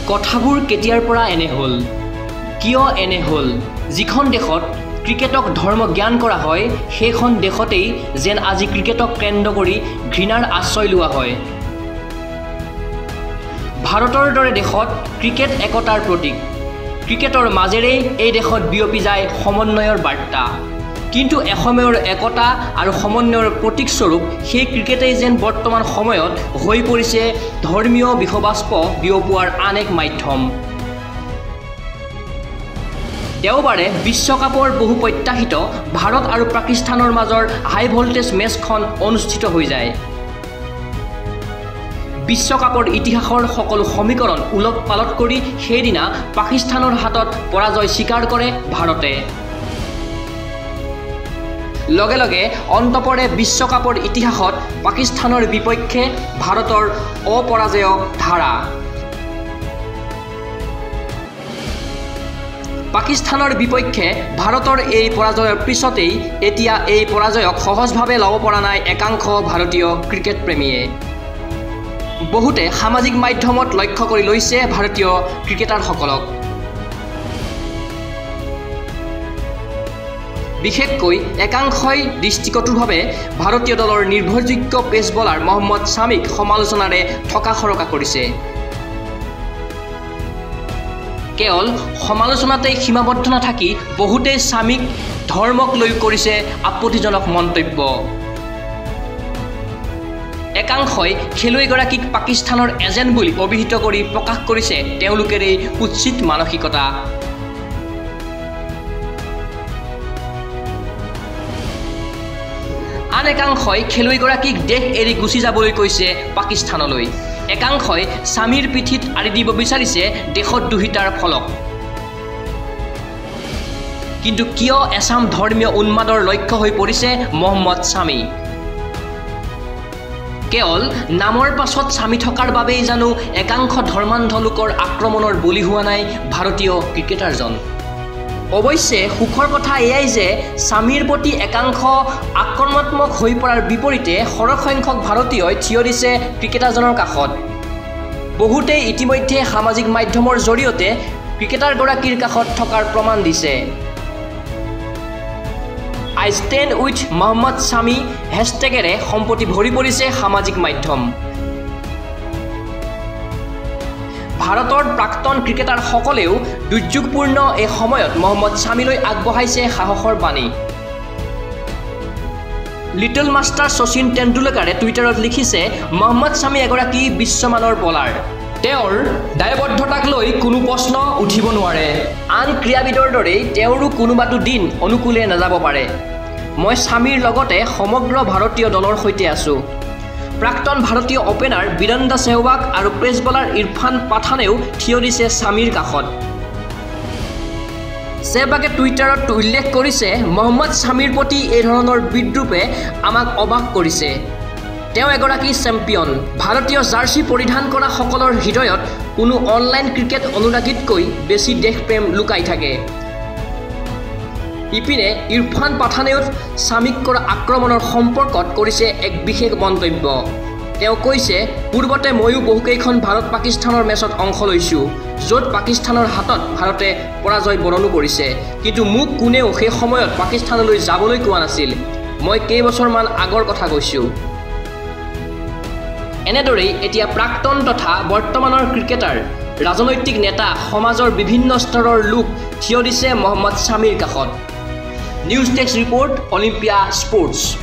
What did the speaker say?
কথাবোৰ কেতিয়াৰ পৰা এনে হ'ল কিয় এনে হ'ল যিখন দেশত ক্ৰিকেটক ধৰ্ম জ্ঞান কৰা হয় সেইখন দেশতেই যেন আজি ক্ৰিকেটক কেন্দ্ৰ কৰি ঘৃণাৰ আশ্ৰয় লোৱা হয় ভাৰতৰ দৰে দেশত ক্ৰিকেট একতাৰ প্ৰতীক ক্ৰিকেটৰ মাজেৰে এই দেশত বিয়পি যায় সমন্বয়ৰ বাৰ্তা কিন্তু এসময়ৰ একতা আৰু সমন্বয়ৰ প্ৰতীক স্বৰূপ সেই ক্ৰিকেটেই যেন বৰ্তমান সময়ত হৈ পৰিছে ধৰ্মীয় বিষবাষ্প বিয়পোৱাৰ আন এক মাধ্যম দেওবাৰে বিশ্বকাপৰ বহু প্ৰত্যাশিত ভাৰত আৰু পাকিস্তানৰ মাজৰ হাই ভল্টেজ মেচখন অনুষ্ঠিত হৈ যায় বিশ্বকাপৰ ইতিহাসৰ সকলো সমীকৰণ উলট পালট কৰি সেইদিনা পাকিস্তানৰ হাতত পৰাজয় স্বীকাৰ কৰে ভাৰতে লগে লগে অন্তপৰে বিশ্বকাপৰ ইতিহাসত পাকিস্তানৰ বিপক্ষে ভাৰতৰ অপৰাজয় ধাৰা পাকিস্তানৰ বিপক্ষে ভাৰতৰ এই পৰাজয়ৰ পিছতেই এতিয়া এই পৰাজয়ক সহজভাৱে ল'ব পৰা নাই একাংশ ভাৰতীয় ক্ৰিকেট প্ৰেমীয়ে বহুতে সামাজিক মাধ্যমত লক্ষ্য কৰি লৈছে ভাৰতীয় ক্ৰিকেটাৰসকলক বিশেষকৈ একাংশই দৃষ্টিকটুভাৱে ভাৰতীয় দলৰ নিৰ্ভৰযোগ্য পেচ বলাৰ মহম্মদ শামীক সমালোচনাৰে ঠকাখৰকা কৰিছে কেৱল সমালোচনাতেই সীমাবদ্ধ নাথাকি বহুতেই শামীক ধৰ্মক লৈ কৰিছে আপত্তিজনক মন্তব্য একাংশই খেলুৱৈগৰাকীক পাকিস্তানৰ এজেণ্ট বুলি অভিহিত কৰি প্ৰকাশ কৰিছে তেওঁলোকৰ এই কুৎসিত মানসিকতা আন একাংশই খেলুৱৈগৰাকীক দেশ এৰি গুচি যাবলৈ কৈছে পাকিস্তানলৈ একাংশই শামীৰ পিঠিত আৰি দিব বিচাৰিছে দেশত দুহিতাৰ ফলক কিন্তু কিয় এছাম ধৰ্মীয় উন্মাদৰ লক্ষ্য হৈ পৰিছে মহম্মদ শামী কেৱল নামৰ পাছত শামী থকাৰ বাবেই জানো একাংশ ধৰ্মান্ধ লোকৰ আক্ৰমণৰ বলি হোৱা নাই ভাৰতীয় ক্ৰিকেটাৰজন অৱশ্যে সুখৰ কথা এয়াই যে শামীৰ প্ৰতি একাংশ আক্ৰমণাত্মক হৈ পৰাৰ বিপৰীতে সৰহসংখ্যক ভাৰতীয়ই থিয় দিছে ক্ৰিকেটাৰজনৰ কাষত বহুতে ইতিমধ্যে সামাজিক মাধ্যমৰ জৰিয়তে ক্ৰিকেটাৰগৰাকীৰ কাষত থকাৰ প্ৰমাণ দিছে I stand with Mohammad Shami হেশটেগেৰে সম্প্ৰতি ভৰি পৰিছে সামাজিক মাধ্যম ভাৰতৰ প্ৰাক্তন ক্ৰিকেটাৰসকলেও দুৰ্যোগপূৰ্ণ এই সময়ত মহম্মদ শামীলৈ আগবঢ়াইছে সাহসৰ বাণী লিটল মাষ্টাৰ শচীন তেণ্ডুলকাৰে টুইটাৰত লিখিছে মহম্মদ শামী এগৰাকী বিশ্বমানৰ বলাৰ তেওঁৰ দায়বদ্ধতাক লৈ কোনো প্ৰশ্ন উঠিব নোৱাৰে আন ক্ৰীড়াবিদৰ দৰেই তেওঁৰো কোনোবাটো দিন অনুকূলে নাযাব পাৰে মই শামীৰ লগতে সমগ্ৰ ভাৰতীয় দলৰ সৈতে আছো প্ৰাক্তন ভাৰতীয় ওপেনাৰ বীৰেন্দ্ৰ সেহৱাগ আৰু পেচ বলাৰ ইৰফান পাঠানেও থিয় দিছে শামীৰ কাষত সেহৱাগে টুইটাৰত উল্লেখ কৰিছে মহম্মদ শামীৰ প্ৰতি এই ধৰণৰ বিদ্ৰূপে আমাক অবাক কৰিছে তেওঁ এগৰাকী চেম্পিয়ন ভাৰতীয় জাৰ্চি পৰিধান কৰা সকলৰ হৃদয়ত কোনো অনলাইন ক্ৰিকেট অনুৰাগীতকৈ বেছি দেশপ্ৰেম লুকাই থাকে ইপিনে ইৰফান পাঠানেও শামীক কৰা আক্ৰমণৰ সম্পৰ্কত কৰিছে এক বিশেষ মন্তব্য তেওঁ কৈছে পূৰ্বতে ময়ো বহুকেইখন ভাৰত পাকিস্তানৰ মেচত অংশ লৈছোঁ য'ত পাকিস্তানৰ হাতত ভাৰতে পৰাজয় বৰণ কৰিছে কিন্তু মোক কোনেও সেই সময়ত পাকিস্তানলৈ যাবলৈ কোৱা নাছিল মই কেইবছৰমান আগৰ কথা কৈছোঁ এনেদৰেই এতিয়া প্ৰাক্তন তথা বৰ্তমানৰ ক্ৰিকেটাৰ ৰাজনৈতিক নেতা সমাজৰ বিভিন্ন স্তৰৰ লোক থিয় দিছে মহম্মদ শামীৰ কাষত news desk report Olympia sports